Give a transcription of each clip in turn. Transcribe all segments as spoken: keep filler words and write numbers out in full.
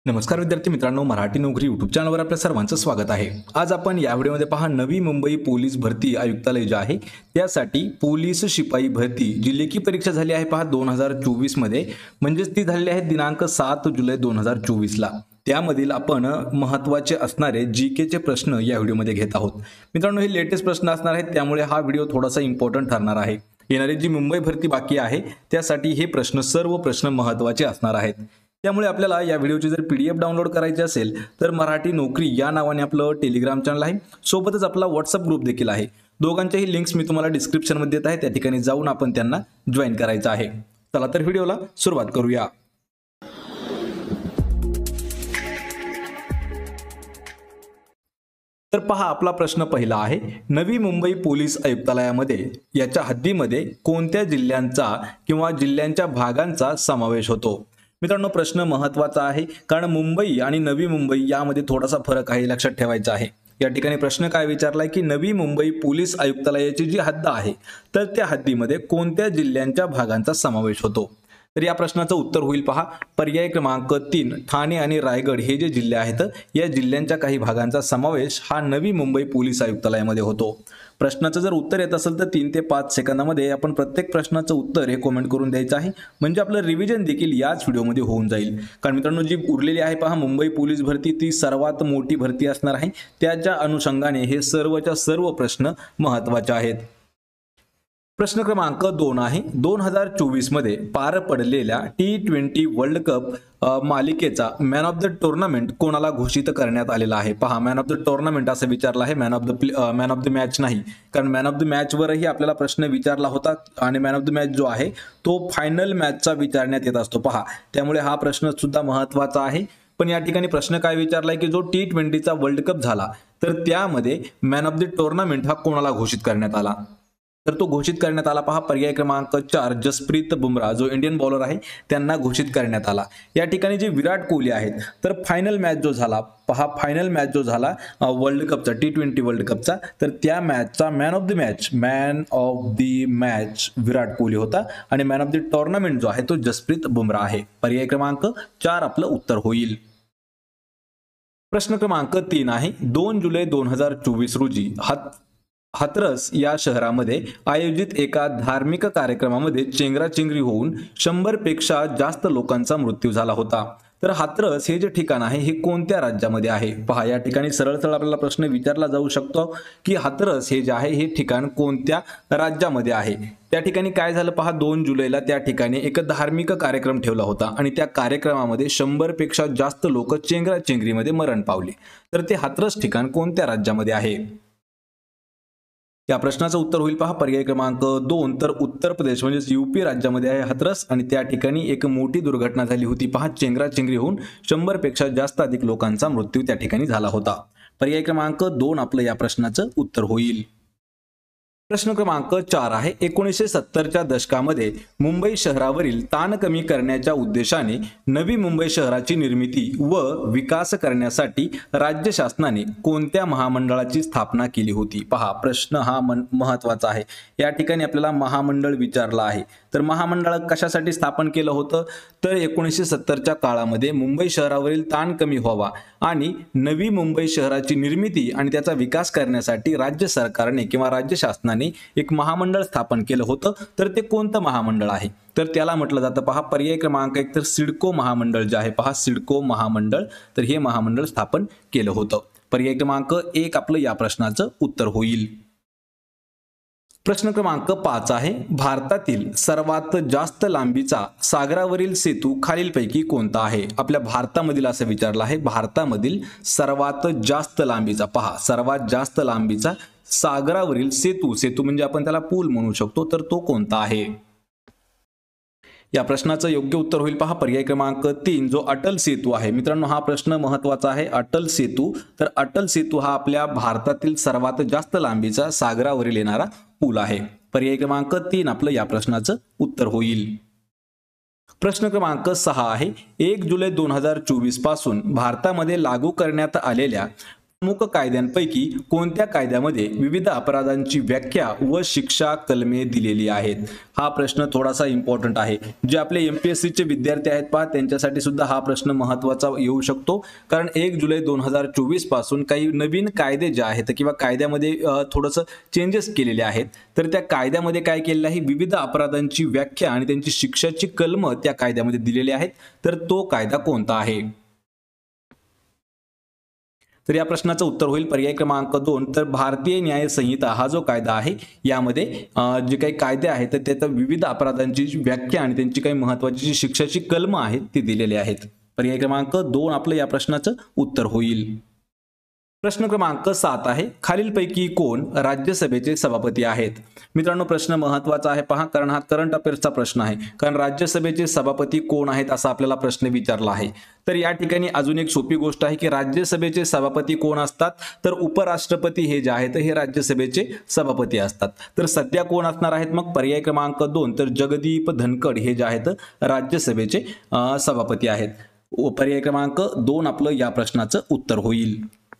नमस्कार विद्यार्थी मित्रांनो, मराठी नोकरी यूट्यूब चॅनलवर आपल्या सर्वांचं स्वागत आहे। आज आपण या व्हिडिओमध्ये पहा नवी मुंबई पोलीस भरती आयुक्तालय जे आहे त्यासाठी पोलीस शिपाई भरती जी लेखी परीक्षा झाली आहे पहा दोन हजार चोवीस मध्ये, म्हणजेच ती झालेली आहे दिनांक सात जुलै दोन हजार चोवीस ला। त्यामधील आपण महत्त्वाचे असणारे जीके चे प्रश्न या व्हिडिओमध्ये घेत आहोत। मित्रांनो, हे लेटेस्ट प्रश्न असणार आहेत, त्यामुळे हा व्हिडिओ थोडासा इम्पॉर्टंट ठरणार आहे। येणारी जी मुंबई भरती बाकी आहे त्यासाठी हे प्रश्न सर्व प्रश्न महत्त्वाचे असणार आहेत। त्यामुळे आपल्याला या व्हिडिओची जर पीडीएफ डाउनलोड करायची असेल तर मराठी नोकरी या नावाने आपलं टेलिग्राम चॅनल आहे, सोबतच आपला व्हॉट्सअप ग्रुप देखील आहे। दोघांच्याही लिंक्स मी तुम्हाला डिस्क्रिप्शन मध्ये देत आहे, त्या ठिकाणी जाऊन आपण त्यांना जॉइन करायचं आहे। चला तर व्हिडिओला सुरुवात करूया। तर पहा, आपला प्रश्न पहिला आहे, नवी मुंबई पोलीस आयुक्तालयामध्ये याच्या हद्दीमध्ये कोणत्या जिल्ह्यांचा किंवा जिल्ह्यांच्या भागांचा समावेश होतो? मित्रांनो, प्रश्न महत्त्वाचा आहे कारण मुंबई आणि नवी मुंबई यामध्ये थोडासा फरक आहे, लक्षात ठेवायचा आहे। या ठिकाणी प्रश्न काय विचारलाय की नवी मुंबई पोलीस आयुक्तालयाची जी हद्द आहे तर त्या हद्दीमध्ये कोणत्या जिल्ह्यांच्या भागांचा समावेश होतो? तर या प्रश्नाचं उत्तर होईल पहा पर्याय क्रमांक तीन, ठाणे आणि रायगड हे जे जिल्हे आहेत या जिल्ह्यांच्या काही भागांचा समावेश हा नवी मुंबई पोलीस आयुक्तालयामध्ये होतो। प्रश्नाचं जर उत्तर येत असेल तर तीन ते पाच सेकंदामध्ये आपण प्रत्येक प्रश्नाचं उत्तर हे कमेंट करून द्यायचं आहे, म्हणजे आपलं रिव्हिजन देखील याच व्हिडिओमध्ये होऊन जाईल। कारण मित्रांनो, जी उरलेली आहे पहा मुंबई पोलीस भरती ती सर्वात मोठी भरती असणार आहे, त्याच्या अनुषंगाने हे सर्वच्या सर्व प्रश्न महत्त्वाचे आहेत। प्रश्न क्रमांक दोन आहे, दोन हजार चोवीस मध्ये पार पडलेल्या टी ट्वेंटी वर्ल्ड कप मालिकेचा मॅन ऑफ द टुर्नामेंट कोणाला घोषित करण्यात आलेला आहे? पहा, मॅन ऑफ द टुर्नामेंट असं विचारलं आहे, man of the man of the match नाही, कारण मॅन ऑफ द मॅच वरही आपल्याला प्रश्न विचारला होता आणि मॅन ऑफ द मॅच जो आहे तो फायनल मॅचचा विचारण्यात येत असतो पहा, त्यामुळे हा प्रश्न सुद्धा महत्त्वाचा आहे। पण या ठिकाणी प्रश्न काय विचारलाय की जो टी ट्वेंटीचा वर्ल्ड कप झाला तर त्यामध्ये मॅन ऑफ द टुर्नामेंट हा कोणाला घोषित करण्यात आला? तर तो घोषित करण्यात आला पहा पर्याय क्रमांक चार, जसप्रीत बुमराह जो इंडियन बॉलर आहे त्यांना घोषित करण्यात आला। या ठिकाणी जे विराट कोहली आहेत तर फायनल मॅच जो झाला पहा, फायनल मॅच जो झाला वर्ल्ड कपचा टी ट्वेंटी वर्ल्ड कपचा, तर त्या मॅचचा man of the match man of the match Virat Kohli होता आणि मॅन ऑफ द टुर्नामेंट जो आहे तो जसप्रीत बुमराह आहे। पर्याय क्रमांक चार आपलं उत्तर होईल। प्रश्न क्रमांक तीन आहे, दोन जुलै दोन हजार चोवीस रोजी हात हाथरस या शहरामध्ये आयोजित एका धार्मिक कार्यक्रमामध्ये चेंगराचेंगरी होऊन शंभर पेक्षा जास्त लोकांचा मृत्यू झाला होता। तर हाथरस हे जे ठिकाण आहे हे कोणत्या राज्यामध्ये आहे? पहा, या ठिकाणी सरळ सरळ आपल्याला प्रश्न विचारला जाऊ शकतो की हाथरस हे जे आहे हे ठिकाण कोणत्या राज्यामध्ये आहे? त्या ठिकाणी काय झालं पहा, दोन जुलैला त्या ठिकाणी एक धार्मिक कार्यक्रम ठेवला होता आणि त्या कार्यक्रमामध्ये शंभर पेक्षा जास्त लोक चेंगराचेंगरीमध्ये मरण पावले। तर ते हाथरस ठिकाण कोणत्या राज्यामध्ये आहे? या प्रश्नाचं उत्तर होईल पहा पर्याय क्रमांक दोन, तर उत्तर प्रदेश म्हणजे यूपी राज्यामध्ये आहे हाथरस आणि त्या ठिकाणी एक मोठी दुर्घटना झाली होती पहा, चेंगराचेंगरी होऊन शंभर पेक्षा जास्त अधिक लोकांचा मृत्यू त्या ठिकाणी झाला होता। पर्याय क्रमांक दोन आपलं या प्रश्नाचं उत्तर होईल। प्रश्न क्रमांक चार आहे, एकोणीसशे सत्तरच्या दशकामध्ये मुंबई शहरावरील ताण कमी करण्याच्या उद्देशाने नवी मुंबई शहराची निर्मिती व विकास करण्यासाठी राज्य शासनाने कोणत्या महामंडळाची स्थापना केली होती? पहा, प्रश्न हा महत्त्वाचा आहे। या ठिकाणी आपल्याला महामंडळ विचारला आहे, तर महामंडळ कशासाठी स्थापन केलं होतं? तर एकोणीसशे सत्तरच्या काळामध्ये मुंबई शहरावरील ताण कमी व्हावा आणि नवी मुंबई शहराची निर्मिती आणि त्याचा विकास करण्यासाठी राज्य सरकारने किंवा राज्य शासनाने एक महामंडळ स्थापन केलं होतं। तर ते कोणतं महामंडळ आहे? तर त्याला म्हटलं जातं पहा पर्याय क्रमांक एक, तर सिडको महामंडळ जे आहे पहा, सिडको महामंडळ, तर हे महामंडळ स्थापन केलं होतं। पर्याय क्रमांक एक आपलं या प्रश्नाचं उत्तर होईल। प्रश्न क्रमांक पाच आहे, भारतातील सर्वात जास्त लांबीचा सागरावरील सेतू खालीलपैकी कोणता आहे? आपल्या भारतामधील असं विचारलं आहे, भारतामधील सर्वात जास्त लांबीचा पहा, सर्वात जास्त लांबीचा सागरावरील सेतू, सेतू म्हणजे आपण त्याला पूल म्हणू शकतो, तर तो कोणता आहे? या प्रश्नाचं योग्य उत्तर होईल पहा पर्याय क्रमांक तीन, जो अटल सेतू आहे। मित्रांनो, हा प्रश्न महत्त्वाचा आहे, अटल सेतू। तर अटल सेतू हा आपल्या भारतातील सर्वात जास्त लांबीचा सागरावरील येणारा पूल आहे। पर्याय क्रमांक तीन आपलं या प्रश्नाचं उत्तर होईल। प्रश्न क्रमांक सहा आहे, एक जुलै दोन हजार चोवीस पासून भारतामध्ये लागू करण्यात आलेल्या प्रमुख कायद्यांपैकी कोणत्या कायद्यामध्ये विविध अपराधांची व्याख्या व शिक्षा कलमे दिलेली आहेत? हा प्रश्न थोडासा इम्पॉर्टंट आहे. जे आपले एमपीएससी चे विद्यार्थी आहेत पहा, त्यांच्यासाठी सुद्धा हा प्रश्न महत्त्वाचा येऊ शकतो. कारण एक जुलै दोन हजार चोवीस पासून काही नवीन कायदे जे आहेत किंवा कायद्यामध्ये थोडंसं चेंजेस केलेले आहेत. तर त्या कायद्यामध्ये काय केलेलं आहे, विविध अपराधांची व्याख्या आणि त्यांची शिक्षाची कलम त्या कायद्यामध्ये दिलेली आहेत. तर तो कायदा कोणता आहे? तर या प्रश्नाचं उत्तर होईल पर्याय क्रमांक दोन. तर भारतीय न्याय संहिता हा जो कायदा आहे यामध्ये जे काही कायदे आहेत तर त्यात विविध अपराधांची व्याख्या आणि त्यांची काही महत्त्वाची शिक्षाची कलम आहेत ती दिलेली आहेत. पर्याय क्रमांक दोन आपलं या प्रश्नाचं उत्तर होईल. प्रश्न क्रमांक सात आहे, खालीलपैकी कोण राज्यसभेचे सभापती आहेत? मित्रांनो प्रश्न महत्त्वाचा आहे पहा, कारण हा करंट अफेअर्सचा प्रश्न आहे. कारण राज्यसभेचे सभापती कोण आहेत असा आपल्याला प्रश्न विचारला आहे. तर या ठिकाणी अजून एक सोपी गोष्ट आहे की राज्यसभेचे सभापती कोण असतात? तर उपराष्ट्रपती हे जे आहेत हे राज्यसभेचे सभापती असतात. तर सध्या कोण असणार आहेत? मग पर्याय क्रमांक दोन, तर जगदीप धनखड हे जे आहेत राज्यसभेचे सभापती आहेत. पर्याय क्रमांक दोन आपलं या प्रश्नाचं उत्तर होईल.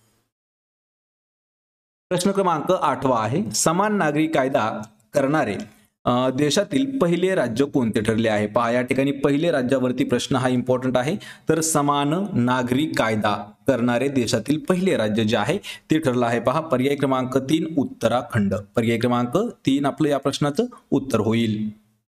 प्रश्न क्रमांक आठवा आहे, समान नागरी कायदा करणारे देशातील पहिले राज्य कोणते ठरले आहे? पहा या ठिकाणी पहिले राज्यावरती प्रश्न हा इम्पॉर्टंट आहे. तर समान नागरी कायदा करणारे देशातील पहिले राज्य जे आहे ते ठरलं आहे पहा. पर्याय क्रमांक तीन उत्तराखंड. पर्याय क्रमांक तीन आपलं या प्रश्नाचं उत्तर होईल.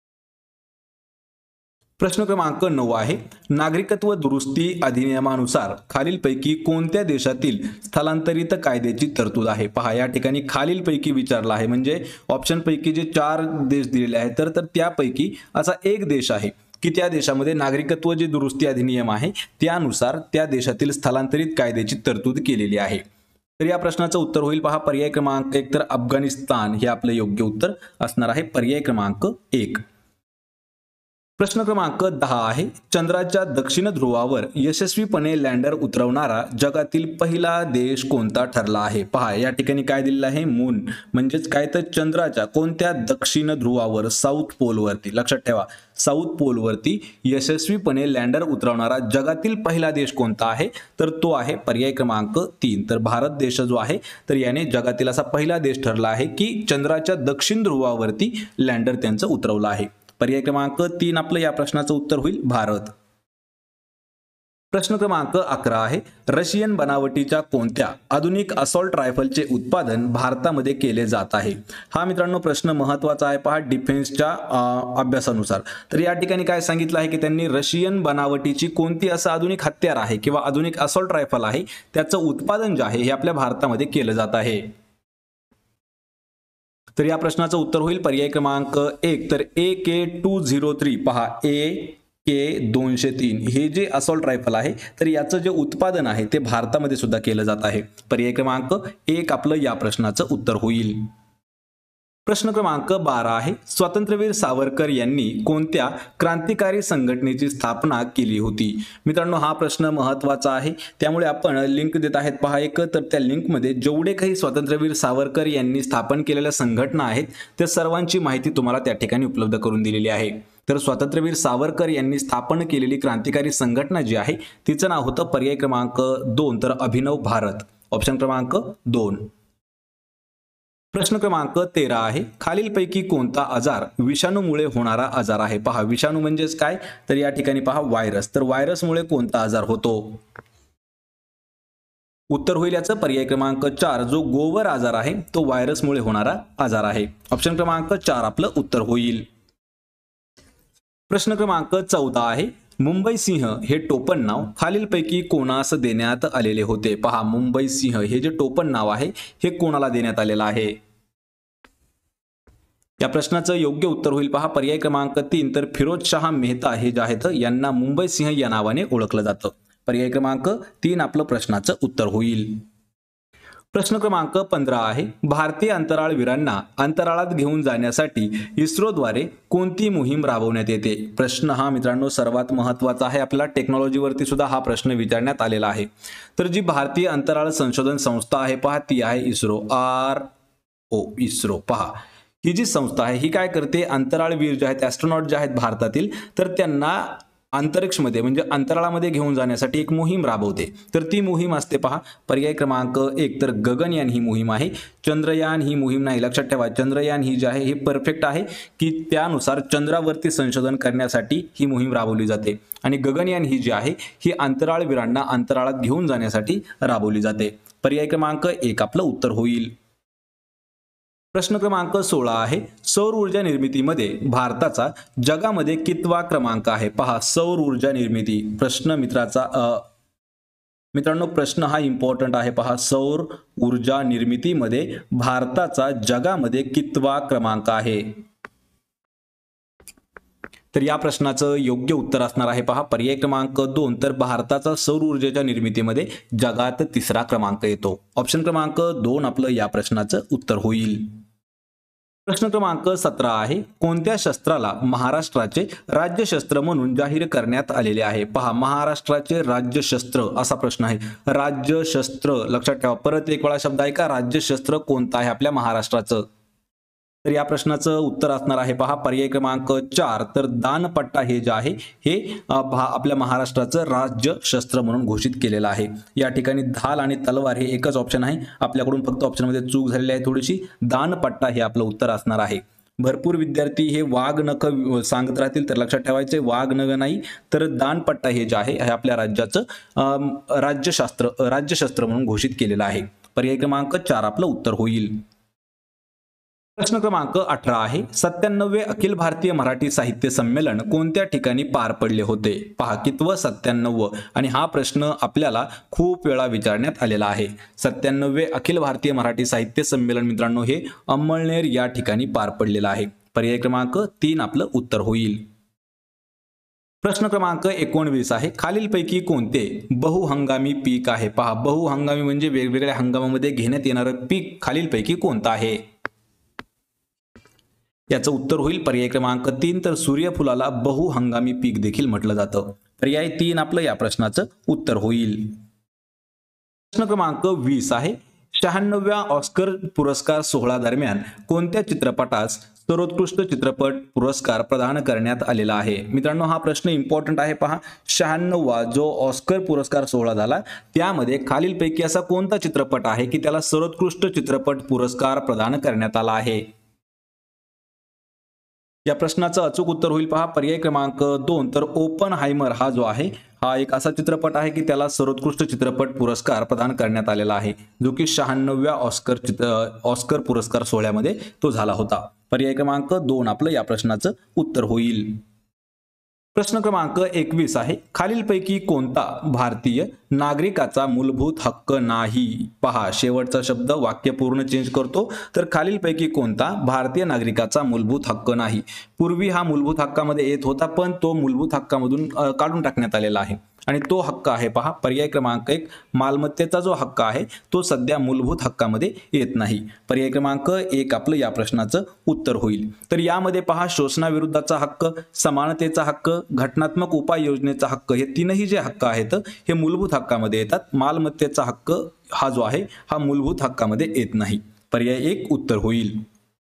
प्रश्न क्रमांक नऊ आहे, नागरिकत्व दुरुस्ती अधिनियमानुसार खालीलपैकी कोणत्या देशातील स्थलांतरित कायद्याची तरतूद आहे? पहा या ठिकाणी खालीलपैकी विचारला आहे, म्हणजे ऑप्शन पैकी जे चार देश दिलेले आहेत तर तर त्यापैकी असा एक देश आहे की त्या देशामध्ये नागरिकत्व जे दुरुस्ती अधिनियम आहे त्यानुसार त्या देशातील स्थलांतरित कायद्याची तरतूद केलेली आहे. तर या प्रश्नाचं उत्तर होईल पहा पर्याय क्रमांक एक, तर अफगाणिस्तान हे आपलं योग्य उत्तर असणार आहे. पर्याय क्रमांक एक. प्रश्न क्रमांक दहा आहे, चंद्राच्या दक्षिण ध्रुवावर यशस्वीपणे लँडर उतरवणारा जगातील पहिला देश कोणता ठरला आहे? पहा या ठिकाणी काय दिलेलं आहे, मून म्हणजेच काय तर चंद्राच्या कोणत्या दक्षिण ध्रुवावर, साऊथ पोलवरती, लक्षात ठेवा साऊथ पोलवरती यशस्वीपणे लँडर उतरवणारा जगातील पहिला देश कोणता आहे? तर तो आहे पर्याय क्रमांक तीन. तर भारत देश जो आहे तर याने जगातील असा पहिला देश ठरला आहे की चंद्राच्या दक्षिण ध्रुवावरती लँडर त्यांचं उतरवलं आहे. पर्याय क्रमांक तीन आपलं या प्रश्नाचं उत्तर होईल भारत. प्रश्न क्रमांक अकरा आहे, रशियन बनावटीच्या कोणत्या आधुनिक असॉल्ट रायफलचे उत्पादन भारतामध्ये केले जात आहे? हा मित्रांनो प्रश्न महत्त्वाचा आहे पहा डिफेन्सच्या अभ्यासानुसार. तर या ठिकाणी काय सांगितलं आहे की त्यांनी रशियन बनावटीची कोणती असं आधुनिक हत्यार आहे किंवा आधुनिक असॉल्ट रायफल आहे त्याचं उत्पादन जे आहे हे आपल्या भारतामध्ये केलं जात आहे. तर या प्रश्नाचं उत्तर होईल पर्याय क्रमांक एक, तर A K two zero three. पहा ए के दोनशे तीन हे जे असॉल्ट रायफल आहे तर याचं जे उत्पादन आहे ते भारतामध्ये सुद्धा केलं जात आहे. पर्याय क्रमांक एक आपलं या प्रश्नाचं उत्तर होईल. प्रश्न क्रमांक बारा आहे, स्वातंत्र्यवीर सावरकर यांनी कोणत्या क्रांतिकारी संघटनेची स्थापना केली होती? मित्रांनो हा प्रश्न महत्त्वाचा आहे त्यामुळे आपण लिंक देत आहेत पहा एक, तर त्या लिंकमध्ये जेवढे काही स्वातंत्र्यवीर सावरकर यांनी स्थापन केलेल्या संघटना आहेत त्या सर्वांची माहिती तुम्हाला त्या ठिकाणी उपलब्ध करून दिलेली आहे. तर स्वातंत्र्यवीर सावरकर यांनी स्थापन केलेली क्रांतिकारी संघटना जी आहे तिचं नाव होतं पर्याय क्रमांक दोन, तर अभिनव भारत. ऑप्शन क्रमांक दोन. प्रश्न क्रमांक तेरा आहे, खालीलपैकी कोणता आजार विषाणूमुळे होणारा आजार आहे? पहा विषाणू म्हणजेच काय, तर या ठिकाणी पहा व्हायरस. तर व्हायरसमुळे कोणता आजार होतो? उत्तर होईल याचं पर्याय क्रमांक चार, जो गोवर आजार आहे तो व्हायरसमुळे होणारा आजार आहे. ऑप्शन क्रमांक चार आपलं उत्तर होईल. प्रश्न क्रमांक चौदा आहे, मुंबई सिंह हे टोपण नाव खालीलपैकी कोणास देण्यात आलेले होते? पहा मुंबई सिंह हे जे टोपण नाव आहे हे कोणाला देण्यात आलेलं आहे? या प्रश्नाचं योग्य उत्तर होईल पहा पर्याय क्रमांक तीन, तर फिरोजशाह मेहता हे जे आहेत यांना मुंबई सिंह या नावाने ओळखलं जातं. पर्याय क्रमांक तीन आपलं प्रश्नाचं उत्तर होईल. प्रश्न क्रमांक पंधरा आहे, भारतीय अंतराळवीरांना अंतराळात घेऊन जाण्यासाठी इस्रोद्वारे कोणती मोहीम राबवण्यात येते? प्रश्न हा मित्रांनो सर्वात महत्त्वाचा आहे, आपल्याला टेक्नॉलॉजीवरती सुद्धा हा प्रश्न विचारण्यात आलेला आहे. तर जी भारतीय अंतराळ संशोधन संस्था आहे पहा ती आहे इस्रो, आर ओ इस्रो. पहा ही जी संस्था आहे ही काय करते, अंतराळवीर जे आहेत ॲस्ट्रॉनॉट जे आहेत भारतातील तर त्यांना अंतरिक्षमध्ये म्हणजे अंतराळामध्ये घेऊन जाण्यासाठी एक मोहीम राबवते, तर ती मोहीम असते पहा पर्याय क्रमांक एक तर गगनयान ही मोहीम आहे. चंद्रयान ही मोहीम नाही. लक्षात ठेवा चंद्रयान ही जी आहे हे परफेक्ट आहे की त्यानुसार चंद्रावरती संशोधन करण्यासाठी ही मोहीम राबवली जाते आणि गगनयान ही जी आहे ही अंतराळवीरांना अंतराळात घेऊन जाण्यासाठी राबवली जाते. पर्याय क्रमांक एक आपलं उत्तर होईल. प्रश्न क्रमांक सोळा आहे सौर ऊर्जा निर्मितीमध्ये भारताचा जगामध्ये कितवा क्रमांक आहे. पहा सौर ऊर्जा निर्मिती प्रश्न मित्राचा अ मित्रांनो प्रश्न हा इम्पॉर्टंट आहे. पहा सौर ऊर्जा निर्मितीमध्ये भारताचा जगामध्ये कितवा क्रमांक आहे. तर या प्रश्नाचं योग्य उत्तर असणार आहे पहा पर्याय क्रमांक दोन तर भारताचा सौर ऊर्जेच्या निर्मितीमध्ये जगात तिसरा क्रमांक येतो. ऑप्शन क्रमांक दोन आपलं या प्रश्नाचं उत्तर होईल. प्रश्न क्रमांक सतरा आहे कोणत्या शस्त्राला महाराष्ट्राचे राज्यशस्त्र म्हणून जाहीर करण्यात आलेले आहे. पहा महाराष्ट्राचे राज्यशस्त्र असा प्रश्न आहे. राज्यशस्त्र लक्षात ठेवा. परत एक वेळा शब्द आहे का राज्यशस्त्र कोणता आहे आपल्या महाराष्ट्राचं. तर या प्रश्नाचं उत्तर असणार आहे पहा पर्याय क्रमांक चार तर दानपट्टा हे जे आहे हे आपल्या महाराष्ट्राचं राज्य शस्त्र म्हणून घोषित केलेलं आहे. या ठिकाणी ढाल आणि तलवार हे एकच ऑप्शन आहे. आपल्याकडून फक्त ऑप्शनमध्ये चूक झालेली आहे थोडीशी. दानपट्टा हे आपलं उत्तर असणार आहे. भरपूर विद्यार्थी हे वाघ नख सांगत राहतील तर लक्षात ठेवायचे वाघ नख नाही तर दानपट्टा हे जे आहे हे आपल्या राज्याचं राज्यशास्त्र राज्यशस्त्र म्हणून घोषित केलेलं आहे. पर्याय क्रमांक चार आपलं उत्तर होईल. प्रश्न क्रमांक अठरा आहे सत्त्याण्णवे अखिल भारतीय मराठी साहित्य संमेलन कोणत्या ठिकाणी पार पडले होते. पहा कितवं सत्त्याण्णव आणि हा प्रश्न आपल्याला खूप वेळा विचारण्यात आलेला आहे. सत्त्याण्णवे अखिल भारतीय मराठी साहित्य संमेलन मित्रांनो हे अंमळनेर या ठिकाणी पार पडलेलं आहे. पर्याय क्रमांक तीन आपलं उत्तर होईल. प्रश्न क्रमांक एकोणवीस आहे खालीलपैकी कोणते बहुहंगामी पीक आहे. पहा बहुहंगामी म्हणजे वेगवेगळ्या हंगामामध्ये घेण्यात येणारं पीक खालीलपैकी कोणतं आहे. याचं उत्तर होईल पर्याय क्रमांक तीन तर सूर्यफुलाला बहुहंगामी पीक देखील म्हटलं जातं. पर्याय तीन आपलं या प्रश्नाचं उत्तर होईल. प्रश्न क्रमांक वीस आहे शहाण्णव्या ऑस्कर पुरस्कार सोहळा दरम्यान कोणत्या चित्रपटास सर्वोत्कृष्ट चित्रपट पुरस्कार प्रदान करण्यात आलेला आहे. मित्रांनो हा प्रश्न इम्पॉर्टंट आहे. पहा शहाण्णवा जो ऑस्कर पुरस्कार सोहळा झाला त्यामध्ये खालीलपैकी असा कोणता चित्रपट आहे की त्याला सर्वोत्कृष्ट चित्रपट पुरस्कार प्रदान करण्यात आला आहे. या प्रश्नाचं अचूक उत्तर होईल पहा पर्याय क्रमांक दोन तर ओपनहायमर हा जो आहे हा एक असा चित्रपट आहे की त्याला सर्वोत्कृष्ट चित्रपट पुरस्कार प्रदान करण्यात आलेला आहे जो की शहाण्णव्या ऑस्कर चित्र ऑस्कर पुरस्कार सोहळ्यामध्ये तो झाला होता. पर्याय क्रमांक दोन आपलं या प्रश्नाचं उत्तर होईल. प्रश्न क्रमांक एकवीस आहे खालीलपैकी कोणता भारतीय नागरिकाचा मूलभूत हक्क नाही. पहा शेवटचा शब्द वाक्य पूर्ण चेंज करतो तर खालीलपैकी कोणता भारतीय नागरिकाचा मूलभूत हक्क नाही. पूर्वी हा मूलभूत हक्कामध्ये येत होता पण तो मूलभूत हक्कामधून काढून टाकण्यात आलेला आहे आणि तो हक्क आहे पहा पर्याय क्रमांक एक मालमत्तेचा जो हक्क आहे तो सध्या मूलभूत हक्कामध्ये येत नाही. पर्याय क्रमांक एक आपलं या प्रश्नाचं उत्तर होईल. तर यामध्ये पहा शोषणाविरुद्धचा हक्क समानतेचा हक्क घटनात्मक उपाययोजनेचा हक्क हे तीनही जे हक्क आहेत हे मूलभूत हक्कामध्ये येतात. मालमत्तेचा हक्क हा जो आहे हा मूलभूत हक्कामध्ये येत नाही. पर्याय एक उत्तर होईल.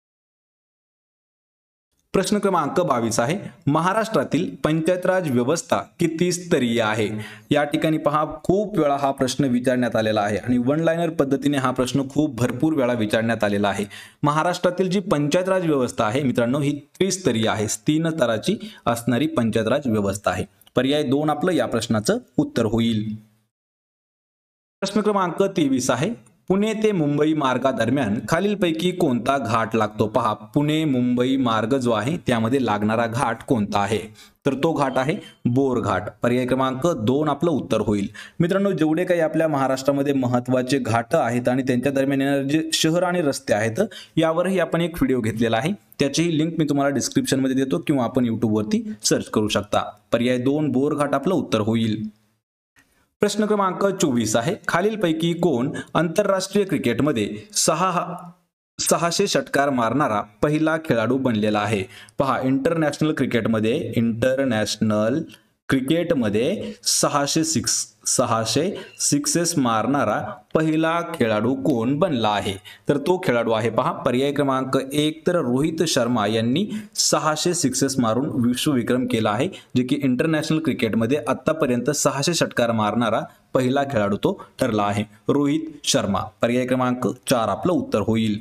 प्रश्न क्रमांक बावीस आहे महाराष्ट्रातील पंचायत राज व्यवस्था किती स्तरीय आहे. या ठिकाणी पहा खूप वेळा हा प्रश्न विचारण्यात आलेला आहे आणि वन लाइनर पद्धतीने हा प्रश्न खूप भरपूर वेळा विचारण्यात आलेला आहे. महाराष्ट्रातील जी पंचायत राज व्यवस्था आहे मित्रांनो ही त्रिस्तरीय आहे. तीन स्तराची असणारी पंचायत राज व्यवस्था आहे. पर्याय दोन आपलं या प्रश्नाचं उत्तर होईल. प्रश्न क्रमांक तेवीस आहे पुणे ते मुंबई मार्गादरम्यान खालीलपैकी कोणता घाट लागतो. पहा पुणे मुंबई मार्ग जो आहे त्यामध्ये लागणारा घाट कोणता आहे तर तो घाट आहे बोर घाट. पर्याय क्रमांक दोन आपलं उत्तर होईल. मित्रांनो जेवढे काही आपल्या महाराष्ट्रामध्ये महत्त्वाचे घाट आहेत आणि त्यांच्या दरम्यान येणारे जे शहर आणि रस्ते आहेत यावरही आपण एक व्हिडिओ घेतलेला आहे. त्याचीही लिंक मी तुम्हाला डिस्क्रिप्शन मध्ये देतो किंवा आपण युट्यूब वरती सर्च करू शकता. पर्याय दोन बोर घाट आपलं उत्तर होईल. प्रश्न क्रमांक चोवीस आहे खालीलपैकी कोण आंतरराष्ट्रीय क्रिकेटमध्ये सहा सहाशे षटकार मारणारा पहिला खेळाडू बनलेला आहे. पहा इंटरनॅशनल क्रिकेटमध्ये इंटरनॅशनल क्रिकेटमध्ये सहाशे सिक्स सहाशे सिक्सेस मारणारा पहिला खेळाडू कोण बनला आहे? तर तो खेळाडू आहे पहा पर्याय क्रमांक एक तर रोहित शर्मा यांनी सहाशे सिक्सेस मारून विश्वविक्रम केला आहे, जे की इंटरनॅशनल क्रिकेटमध्ये आतापर्यंत सहाशे षटकार मारणारा पहिला खेळाडू तो ठरला आहे, रोहित शर्मा. पर्याय क्रमांक चार आपलं उत्तर होईल.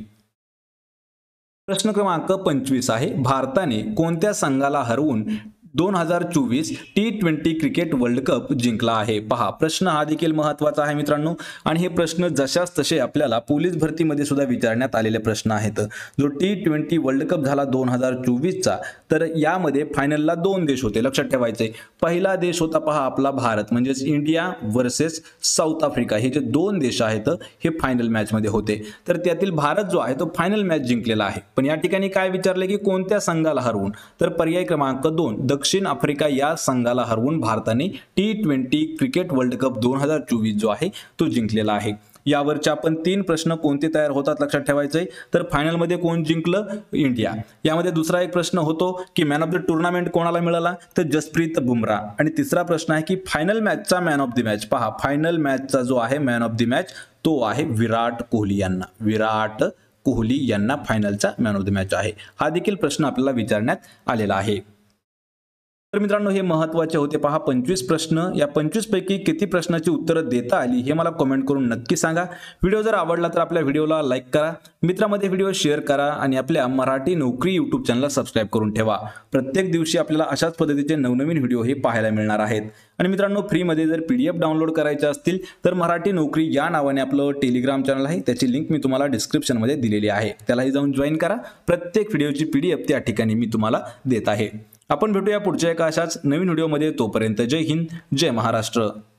प्रश्न क्रमांक पंचवीस आहे, भारताने कोणत्या संघाला हरवून दोन हजार चोवीस T twenty cricket world cup जिंकला आहे? पहा प्रश्न हा देखील महत्त्वाचा आहे मित्रांनो, आणि हे प्रश्न जशाच तसे आपल्याला पोलीस भरतीमध्ये सुद्धा विचारण्यात आलेले प्रश्न आहेत. जो टी ट्वेंटी वर्ल्ड कप झाला दोन हजार चोवीसचा, तर यामध्ये फायनलला दोन देश होते, लक्षात ठेवायचे. पहिला देश होता पहा आपला भारत, म्हणजेच इंडिया वर्सेस साऊथ आफ्रिका. हे जे दोन देश आहेत हे फायनल मॅचमध्ये होते, तर त्यातील भारत जो आहे तो फायनल मॅच जिंकलेला आहे. पण या ठिकाणी काय विचारले की कोणत्या संघाला हरवून? तर पर्याय क्रमांक दोन दक्षिण आफ्रिका या संघाला हरवून भारताने T twenty cricket world cup दोन हजार चोवीस जो आहे तो जिंकलेला आहे. यावरचे आपण तीन प्रश्न कोणते तयार होतात लक्षात ठेवायचे. तर फायनलमध्ये कोण जिंकलं? इंडिया. यामध्ये दुसरा एक प्रश्न होतो की मॅन ऑफ द टुर्नामेंट कोणाला मिळाला? तर जसप्रीत बुमराह. आणि तिसरा प्रश्न आहे की फायनल मॅचचा मॅन ऑफ द मॅच. पहा फायनल मॅचचा जो आहे मॅन ऑफ द मॅच तो आहे विराट कोहली यांना. विराट कोहली यांना फायनलचा मॅन ऑफ द मॅच आहे. हा देखील प्रश्न आपल्याला विचारण्यात आलेला आहे. तर मित्रांनो हे महत्त्वाचे होते पहा पंचवीस प्रश्न. या पंचवीस पैकी किती प्रश्नाची उत्तरं देता आली हे मला कमेंट करून नक्की सांगा. व्हिडिओ जर आवडला तर आपल्या व्हिडिओला लाईक करा, मित्रांमध्ये व्हिडिओ शेअर करा आणि आपल्या मराठी नोकरी यूट्यूब चॅनलला सबस्क्राईब करून ठेवा. प्रत्येक दिवशी आपल्याला अशाच पद्धतीचे नवनवीन व्हिडिओ हे पाहायला मिळणार आहेत. आणि मित्रांनो फ्रीमध्ये जर पीडीएफ डाउनलोड करायचे असतील तर मराठी नोकरी या नावाने आपलं टेलिग्राम चॅनल आहे, त्याची लिंक मी तुम्हाला डिस्क्रिप्शनमध्ये दिलेली आहे, त्यालाही जाऊन जॉईन करा. प्रत्येक व्हिडिओची पीडीएफ त्या ठिकाणी मी तुम्हाला देत आहे. आपण भेटूया पुढच्या एका अशाच नवीन व्हिडिओमध्ये. तोपर्यंत जय हिंद, जय महाराष्ट्र.